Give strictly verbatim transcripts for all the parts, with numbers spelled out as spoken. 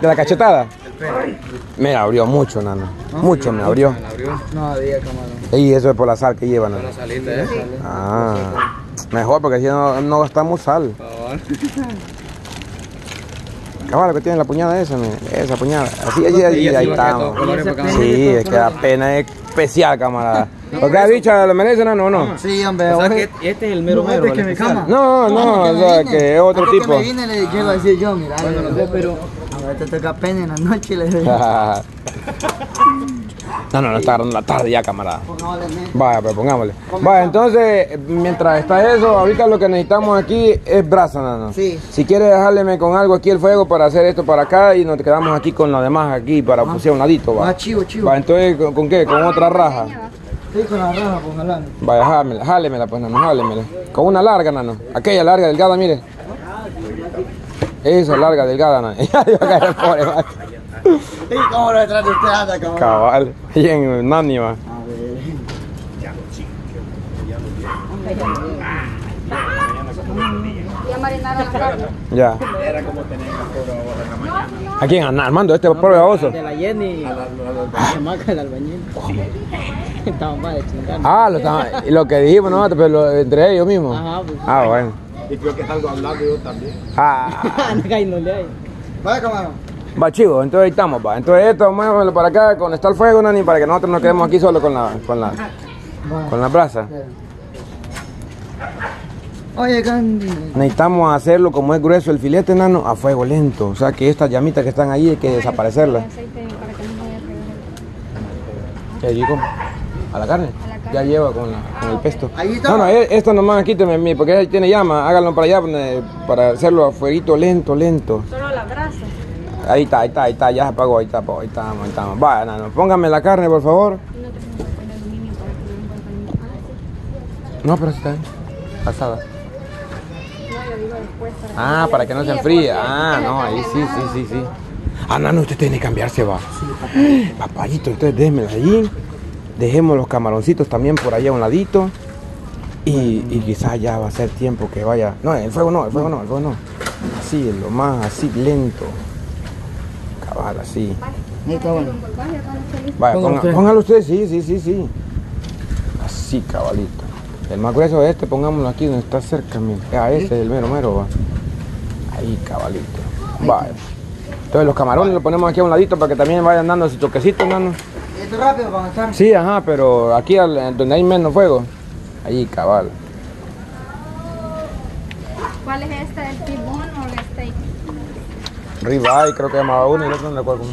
¿De la cachetada? Me la abrió mucho, nano. ¿No? Mucho me abrió. ¿Me la abrió? No había, camarón. Y eso es por la sal que llevan. ¿No? Por la salita, ¿eh? Ah, mejor porque si no, no gastamos sal. Caballo que tiene la puñada esa, mire. Esa puñada. Así, así, así, ahí estamos. Sí, es que la pena es especial, camarada. ¿Por qué la bicha lo merece, nano, o no? Sí, hombre. O sea que este es el mero mero. ¿Este es que me cama? No, no, o sea que es otro tipo. Que me vine le llego a decir yo, mira. Bueno, no sé, pero a ver, te toca pena en la noche, le digo. No, no, no está agarrando la tarde ya, camarada. Vaya, pero pongámosle. Vaya, entonces, mientras está eso, ahorita lo que necesitamos aquí es brasa, nano. Sí. Si quieres dejarle con algo aquí el fuego para hacer esto para acá y nos quedamos aquí con lo demás aquí para pusear un ladito, va. Ah, chivo, chivo. Va, entonces, ¿con, ¿con qué? ¿Con otra raja? Sí, con la raja, pues jalame. Vaya, jálemela, jálemela, pues, nano, jálemela. Con una larga, nano. Aquella larga, delgada, mire. Esa larga, delgada, nano. ¿Y cómo lo detrás de usted anda, cabrón? Cabal, bien, nani, va. Ya marinaron la carne. Ya. Era como tener una cobra en la mañana. ¿A quién? Armando, este pobre baboso. De la Jenny, la maca del albañil. Estaban mal de chingar. Ah, lo, estaba, lo que dijimos nosotros, pero lo, entre ellos mismos. Ajá, pues. Ah, bueno. Y creo que salgo hablando yo también. Ah. No le hay. Vaya, camarón. Va, chivo, entonces ahí estamos, va. Entonces esto, muévelo para acá, con está el fuego, nani, para que nosotros nos quedemos aquí solo con la, con la, con la brasa. Oye, Candy. Necesitamos hacerlo como es grueso el filete, nano, a fuego lento. O sea que estas llamitas que están ahí hay que desaparecerlas. ¿Qué digo? ¿A la carne? Ya lleva con, la, con el pesto. No, no, esto nomás quíteme mí, porque ahí tiene llama, háganlo para allá para hacerlo a fueguito lento, lento. Solo la brasa. Ahí está, ahí está, ahí está, ya se apagó, ahí está, ahí estamos, ahí estamos. Vaya, nano, póngame la carne, por favor. No, pero está bien, pasada. Ah, para que no se enfríe. Ah, no, ahí sí, sí, sí, sí. Ah, nano, usted tiene que cambiarse, va. Papayito, entonces déjemela ahí. Dejemos los camaroncitos también por allá a un ladito. Y, y quizás ya va a ser tiempo que vaya. No, el fuego no, el fuego no, el fuego no. Así, lo más así lento. Cabal, así. Vaya, ponga, póngalo usted, sí, sí, sí, sí. Así, cabalito. El más grueso de este, pongámoslo aquí donde está cerca, mira. Ah, este es el mero mero, va. Ahí, cabalito. Vaya. Entonces los camarones los ponemos aquí a un ladito para que también vayan dando su toquecito, nano. ¿Esto rápido van a estar? Sí, ajá, pero aquí al, donde hay menos fuego. Ahí, cabal. ¿Cuál es este? ¿El tibón o el steak? Ribeye, creo que llamaba uno y el otro no recuerdo cómo.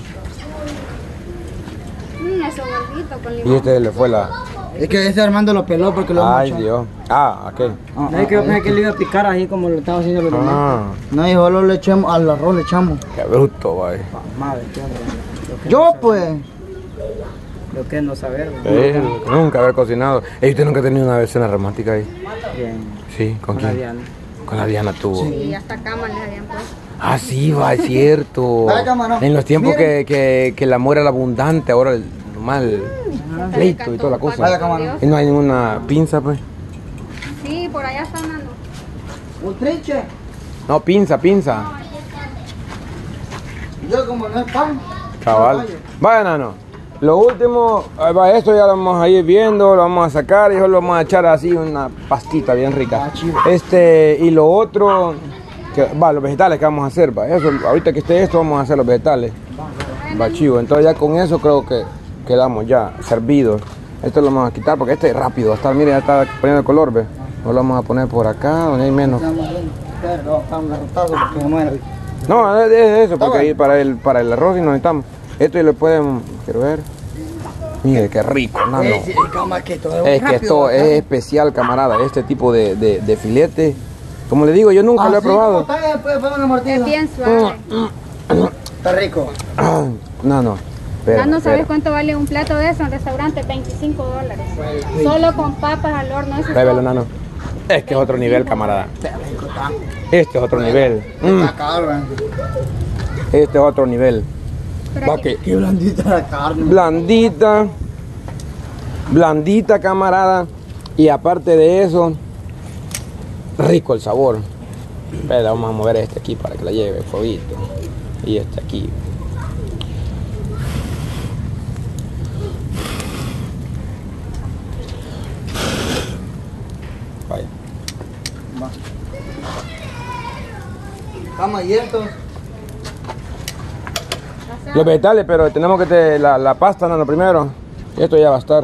Mmm, eso gordito con limón. Y este le fue la... Es que este Armando lo peló porque lo Ay, mochó. Dios. Ah, ok. Ah, no es que yo pensé que le iba a picar así como lo estaba haciendo los demás. Ah, No, y solo le echamos, al arroz le echamos. qué bruto, vaya. Madre, qué hombre. Yo pues. Lo que es no saber. Eh, nunca haber cocinado. Ey, ¿usted nunca ha tenido una escena romántica ahí? Bien. Sí, ¿con, Con quién? la Diana. Con la Diana tuvo. Sí, y hasta cama les habían puesto. Ah, sí, va, es cierto. Dale, camarón. En los tiempos Miren. que, que, que el amor era abundante, ahora el normal pleito y toda la cosa. Vaya, camarón. Y no hay ninguna pinza, pues. Sí, por allá están dando. Un trinche. No, pinza, pinza. Yo como no es pan. Cabal. Vaya, nano. Lo último, ahí va, esto ya lo vamos a ir viendo, lo vamos a sacar y solo lo vamos a echar así una pastita bien rica. Este, y lo otro, que, va, los vegetales que vamos a hacer, va, eso, ahorita que esté esto vamos a hacer los vegetales. Va, chivo, entonces ya con eso creo que quedamos ya servidos. Esto lo vamos a quitar porque este es rápido, hasta mire ya está poniendo el color, ve. No lo vamos a poner por acá, donde hay menos. No, es, es eso, porque ahí para el, para el arroz sí nos necesitamos. Esto y lo pueden, quiero ver. Mire, qué rico, nano. Es que esto Es que esto es especial, camarada, este tipo de, de, de filete. Como le digo, yo nunca lo he probado. Es bien suave. Está rico. No, no. Ya no sabes cuánto vale un plato de eso en restaurante, veinticinco dólares. Solo con papas al horno. Eso es Bébelo, todo. nano. Es que es otro nivel, camarada. Este es otro nivel. Mm, Está caro, Este es otro nivel. Pero Va aquí- que Qué blandita la carne. blandita, blandita, camarada. Y aparte de eso, rico el sabor. Pero vamos a mover este aquí para que la lleve fueguito. Y este aquí. Cama y estos. Los vegetales, pero tenemos que te, la, la pasta, no, lo primero. Esto ya va a estar.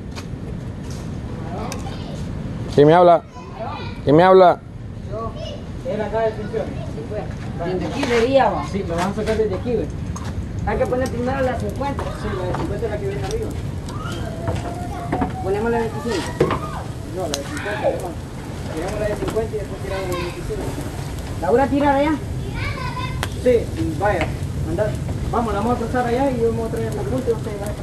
¿Quién me habla? ¿Quién me habla? ¿Era acá de función? Desde aquí vería, va. Sí, lo van a sacar desde aquí, güey. Hay que poner primero la cincuenta. Sí, la de cincuenta es la que viene arriba. Ponemos la veinticinco. No, la de cincuenta, hermano. Tiramos la de cincuenta y después tiramos la de veinticinco. ¿Laura tira de allá? Sí, y vaya, andar. Vamos, la vamos a cruzar allá y yo me voy a traer la punta y usted va.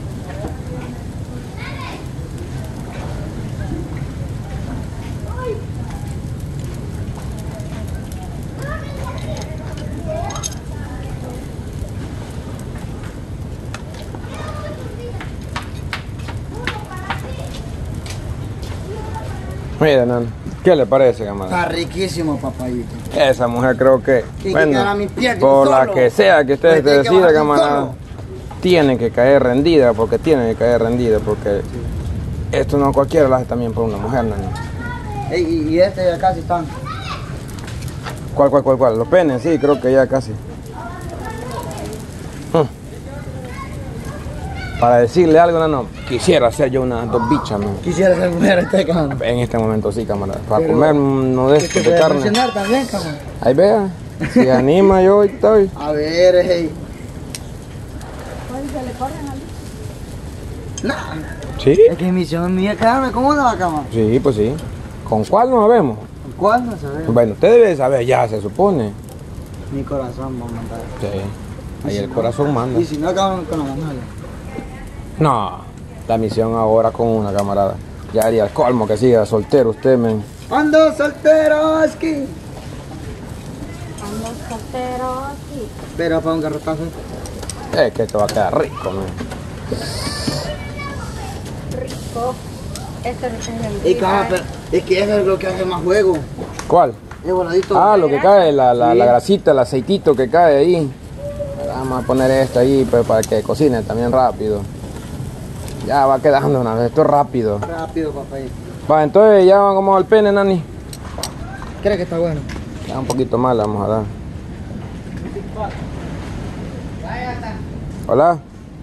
Mira, Nan, ¿qué le parece, camarada? Está riquísimo, papayito. Esa mujer creo que, que bueno, quedar a mi pie, por tú la solo. que sea que usted Pues esté tiene que decida, bajar tú camarada, solo. tiene que caer rendida, porque tiene que caer rendida, porque esto no cualquiera lo hace también por una mujer, Nan. Ey, y, y este ya casi están. ¿Cuál, cuál, cuál, cuál? Los penes, sí, creo que ya casi. Hmm. Para decirle algo, no, no, quisiera hacer yo unas dos bichas, man. Quisiera ser mujer este cabrón. En este momento sí, camarada. Para Pero, comer uno de Que estos te de puede carne. funcionar también, cabrón. Ahí vea, si anima yo estoy. A ver, ey. ¿Se le corren al Nah, Sí, es que mi misión mía es quedarme con una vaca, man. sí, pues sí. ¿Con cuál no sabemos? ¿Cuál no sabes? Bueno, usted debe saber ya, se supone. Mi corazón va a mandar. Sí, ahí el corazón manda. Y si no, acaban con la manala. No, la misión ahora con una camarada. Ya haría el colmo que siga soltero usted, men. Ando soltero, aquí. Ando soltero aquí. Pero para un garrotazo. Es que esto va a quedar rico, men. Rico. Este es el Y cabrón, pero es que eso es lo que hace más juego. ¿Cuál? Es voladito. Ah, lo que cae, la, la, Sí. la grasita, el aceitito que cae ahí. Vamos a poner esto ahí pues, para que cocine también rápido. Ya va quedando una vez, esto es rápido. Rápido, papá. Va, entonces ya vamos al pene, Nani. ¿Crees que está bueno? Ya un poquito más le vamos a dar. Hola.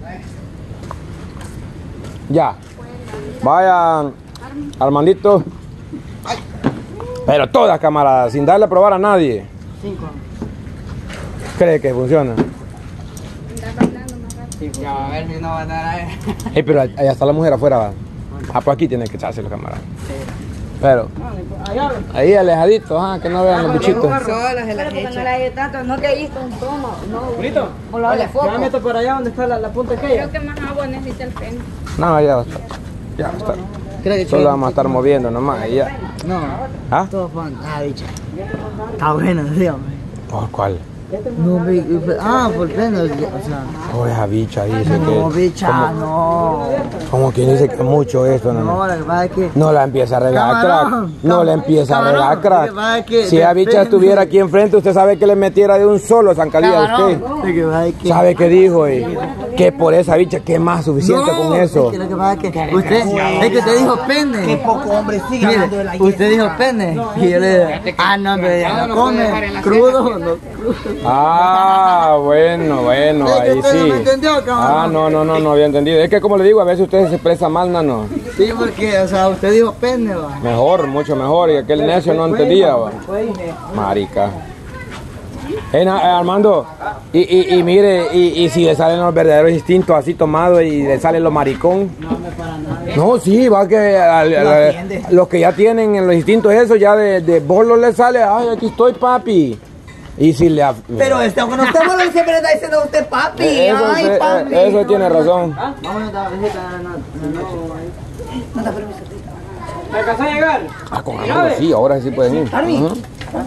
Ya. Vaya, Armandito. Pero todas, camaradas, sin darle a probar a nadie. Cinco. ¿Cree que funciona? Anda bailando más rápido. Ya, a ver si no va a dar ahí. Ey, pero allá está la mujer afuera, va. Ah, pues aquí tiene que echárselo, camarada. Pero, Allá. ahí alejadito, ah, que no vean los bichitos. Solas se las echa. No la hay tanto, no que ahí está un tomo. No, ¿Listo? por la de foco. Ya meto por allá donde está la, la punta Creo aquella. que más agua necesita el pene. No, ya va a estar. Ya va a estar. ¿Crees que Solo vamos a estar moviendo nomás y ya. No. ¿Ah? Todo fan. Ah, bicha. Está bueno, dígame. ¿Por cuál? No, vi- ah, por pleno, o sea. Oh, esa bicha dice No, que... bicha, como, no. como quien dice que mucho esto, no, No, no. lo que pasa es que. No la empieza a regar crack. Camarón, No la cam- empieza a camarón, regar lo que pasa crack. es que Si la bicha depende. estuviera aquí enfrente, usted sabe que le metiera de un solo zancadilla a usted. Camarón, lo que pasa es que. ¿Sabe qué dijo? eh? Que por esa bicha, que más suficiente No, con eso. Es que lo que pasa es que usted, es que usted dijo pene. Qué poco hombre sigue hablando de la usted dijo pene. Y yo le dije, ah, no, pero ya no come crudo. No, Ah, bueno, bueno, Es que ahí usted sí. no me entendió, cabrón. Ah, no, no, no, no había entendido. Es que como le digo, a veces usted se expresa mal, nano. Sí, porque, o sea, usted dijo pene, va. Mejor, mucho mejor. Y aquel necio no entendía, va. Marica. Eh, na- eh, Armando, y, y, y mire, y, y si le salen los verdaderos instintos así tomados y le sale lo maricón. No me para nada. No, sí, va que al- al- los que ya tienen en los instintos eso, ya de, de bolo le sale, ay, aquí estoy, papi. Y si le... af- Pero este, cuando usted malo siempre le está diciendo a usted papi. Eh, eso, Ay, eh, papi. eh, eso tiene razón. ¿Ah? Vámonos a la visita en la noche. No te permiso. ¿Me alcanzó a llegar? Ah, con amor, sí, ahora sí pueden ir. Armin. Ujú.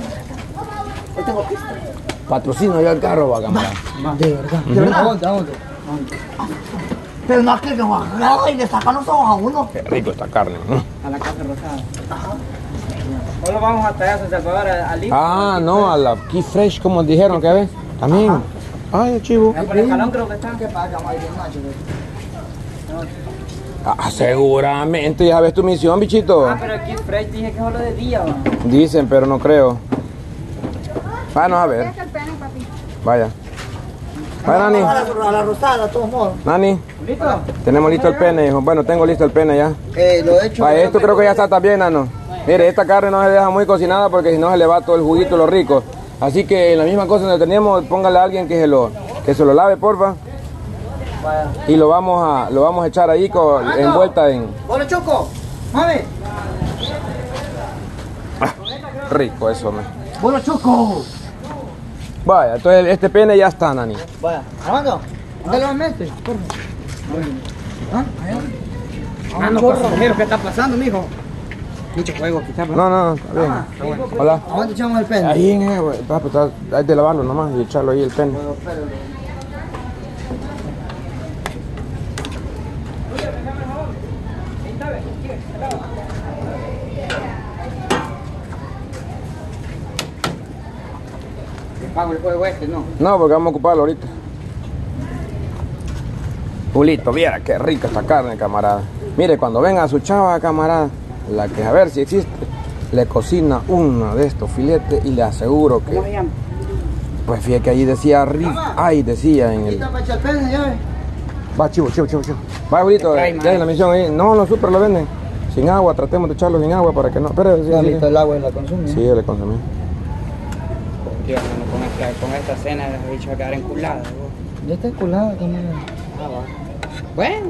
Patrocino yo el carro, va, camarada. De verdad. De verdad. Aguanta, aguanta. Pero no es que lo agarra y le sacan los ojos a uno. Qué rico esta carne, ¿no? A la casa rosada. Solo vamos hasta allá, San Salvador, al Ip. Ah, no, a la Key Fresh, como dijeron, ¿qué ves? También. Ay, el chivo. Por el escalón creo que están. ¿Qué pasa, Mario Nacho? Ah, seguramente, ya ves tu misión, bichito. Ah, pero aquí Fresh dije que es solo de día, va. Dicen, pero no creo. Vámonos a ver. Deja el pene, papi. Vaya. Vaya, Nani. A la, a la rosada, de todos modos. Nani. Tenemos listo el pene, hijo. Bueno, tengo listo el pene ya. Eh, lo he hecho. Vaya, esto creo que ya está también, Nano. Mire, esta carne no se deja muy cocinada porque si no se le va todo el juguito, lo rico. Así que en la misma cosa donde tenemos, póngale a alguien que se lo, que se lo lave, porfa. Y lo vamos a, lo vamos a echar ahí con, envuelta en... Bueno, Choco, mami. Rico eso, me. Bueno, Choco. Vaya, entonces este pene ya está, Nani. Vaya, Armando, dale un mente. ¿Ah? Ah, no, pues, ¿qué está pasando, mijo? Mucho juego, quizás. No, no, está bien. Hola. ¿A dónde echamos el pene? Ahí en el, güey, papi, está- hay de lavarlo nomás y echarlo ahí el pene. Pago el juego este, ¿no? No, porque vamos a ocuparlo ahorita. Julito, viera qué rica esta carne, camarada. Mire, cuando venga a su chava, camarada, la que a ver si existe, le cocina uno de estos filetes y le aseguro ¿Cómo se que... llama? Pues fíjate que ahí decía rib, ay, decía en el... ¿Quita para echar el pene, ya ve? Va, chivo, chivo, chivo, chivo. Va, Julito, Te trae, ya madre. en la misión ahí. No, los super lo venden. Sin agua, tratemos de echarlo sin agua para que no... Pero, sí, Ya sí. listo el agua y la consume. Sí, yo le consumí. Dios, hermano, con esta, con esta cena las he dicho a quedar enculada. vos. Ya está culada, camarada. Ah, va. Bueno,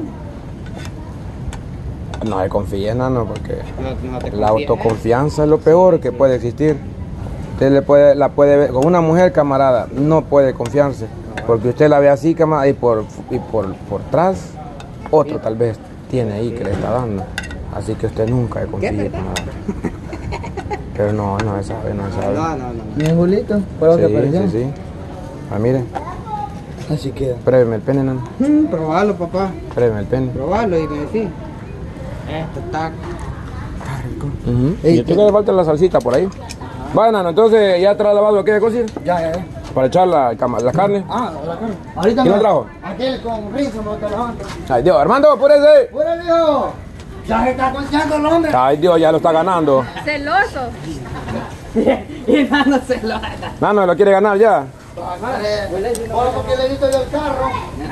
No se confíe, nano, porque no, no te la confíes, ¿eh? autoconfianza es lo peor que puede existir. Usted le puede, la puede ver, con una mujer, camarada, no puede confiarse, porque usted la ve así, camarada, y por, y por, por atrás, otro tal vez tiene ahí que le está dando. Así que usted nunca se confíe, camarada. Pero no, no se sabe, no se sabe. No, no, no. no. Bien, Julito, fue lo que Sí, pareció. sí, sí. Ah, mire, Así queda. pruébeme el pene, nano. Mm, probalo, papá. Pruébeme el pene. Probalo y me decís. Esto está. Ujú. Ey, ¿Y a usted qué le falta la salsita por ahí? Bueno, nano, entonces ya trae lavado lo que hay que cocir Ya, ya, ya. para echar la, cama- la carne. Ah, la carne. Ahorita ¿Quién me lo trajo? Aquel con risa me está lavando. Ay, Dios, Armando, apúrese. ¡Fuera, viejo! Ya se está conchando el hombre. Ay, Dios, ya lo está ganando. Celoso. Y dándoselo. Nano, ¿lo quiere ganar ya? Ahora porque le he visto yo el carro.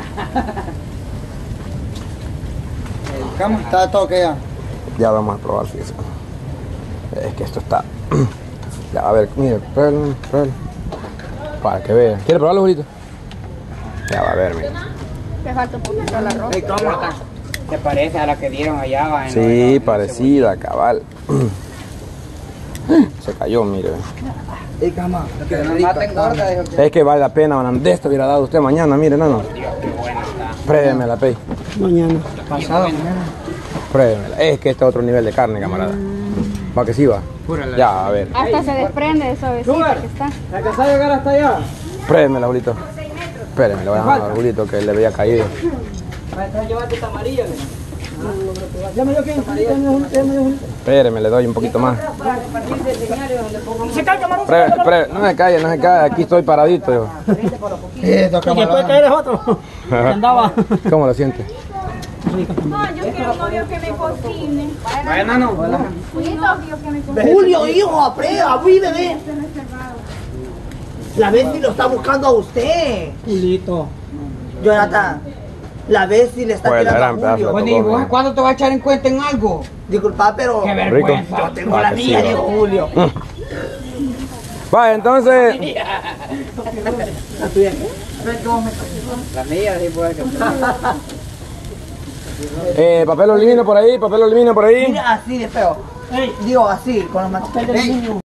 ¿Cómo está todo que ya? Ya vamos a probar, fíjese. Es que esto está... Ya, a ver, mire, pruébalo, pruébalo. Para que vea. ¿Quiere probarlo, Julito? Ya va a ver, mire. Le falta un poquito la ropa. Ey, ¿cómo está? ¿Te parece a la que dieron allá? va, en Sí, lo de la- parecida, cabal. Se cayó, mire. Ey, cama. Que no maten gorda, dijo que. Es que vale la pena, man. De esto hubiera dado usted mañana, mire, nano. Dios, qué buena está. Pruébeme la pey. Pasado, mañana. Pruébemela. Es que este es otro nivel de carne, camarada. ¿Va que sí va? Púrala. Ya, a ver. Hasta se desprende de suavecita que está. ¿La que sabe llegar hasta allá? Pruébemela, Julito. Espéreme, le voy a dar a Julito que le había caído. Para llevarte esta amarilla. Espéreme, le doy un poquito más. Pre, pre, no se calle, no se calle. Aquí estoy paradito. Yo. Esto, camarada. ¿Cómo lo siente? No, yo quiero un novio que me cocine. Vaya, nano. Un novio que me cocine. Julio, hijo, aprea, abrí, bebé. La Bessie lo está buscando a usted. Julito. Jonathan, la Bessie le está Pues, tirando era a un pedazo de Julio. Bueno, ¿y vos cuándo te vas a echar en cuenta en algo? Disculpa, pero Qué Rico. vergüenza. yo tengo la Ah, que sí, mía, va. dijo Julio. Va, entonces. La mía, sí, puede que. Eh, papel aluminio por ahí, papel aluminio por ahí. Mira, así de feo. Digo, así, con los manos.